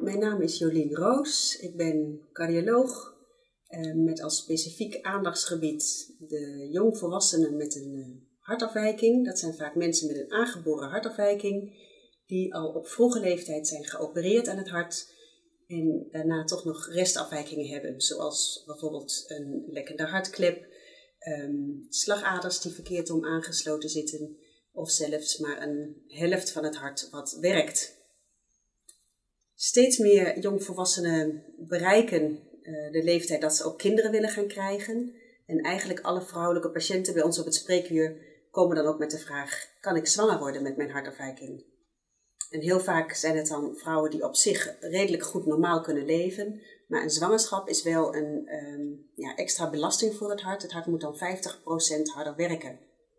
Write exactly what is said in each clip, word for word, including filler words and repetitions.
mijn naam is Jolien Roos. Ik ben cardioloog uh, met als specifiek aandachtsgebied de jongvolwassenen met een uh, hartafwijking. Dat zijn vaak mensen met een aangeboren hartafwijking die al op vroege leeftijd zijn geopereerd aan het hart en daarna toch nog restafwijkingen hebben, zoals bijvoorbeeld een lekkende hartklep, um, slagaders die verkeerd om aangesloten zitten of zelfs maar een helft van het hart wat werkt. Steeds meer jongvolwassenen bereiken uh, de leeftijd dat ze ook kinderen willen gaan krijgen. En eigenlijk alle vrouwelijke patiënten bij ons op het spreekuur komen dan ook met de vraag: kan ik zwanger worden met mijn hartafwijking? En heel vaak zijn het dan vrouwen die op zich redelijk goed normaal kunnen leven. Maar een zwangerschap is wel een um, ja, extra belasting voor het hart. Het hart moet dan vijftig procent harder werken.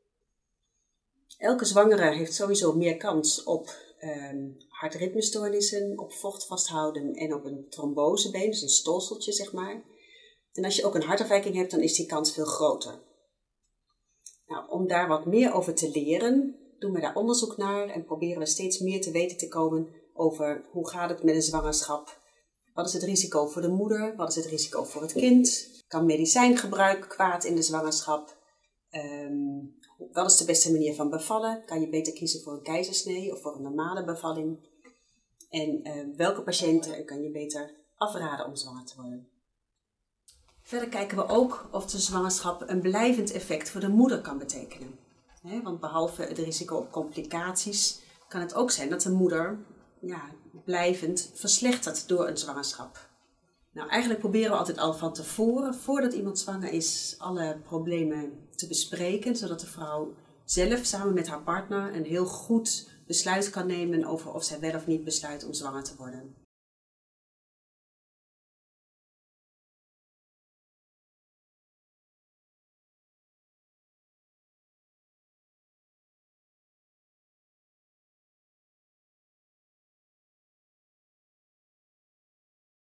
Elke zwangere heeft sowieso meer kans op um, hartritmestoornissen, op vocht vasthouden en op een trombosebeen, dus een stolseltje zeg maar. En als je ook een hartafwijking hebt, dan is die kans veel groter. Nou, om daar wat meer over te leren, doen we daar onderzoek naar en proberen we steeds meer te weten te komen over hoe gaat het met een zwangerschap. Wat is het risico voor de moeder? Wat is het risico voor het kind? Kan medicijngebruik kwaad in de zwangerschap? Um, wat is de beste manier van bevallen? Kan je beter kiezen voor een keizersnee of voor een normale bevalling? En uh, welke patiënten kan je beter afraden om zwanger te worden? Verder kijken we ook of de zwangerschap een blijvend effect voor de moeder kan betekenen. He, want behalve het risico op complicaties kan het ook zijn dat de moeder ja, blijvend verslechtert door een zwangerschap. Nou, eigenlijk proberen we altijd al van tevoren, voordat iemand zwanger is, alle problemen te bespreken, zodat de vrouw zelf samen met haar partner een heel goed besluit kan nemen over of zij wel of niet besluit om zwanger te worden.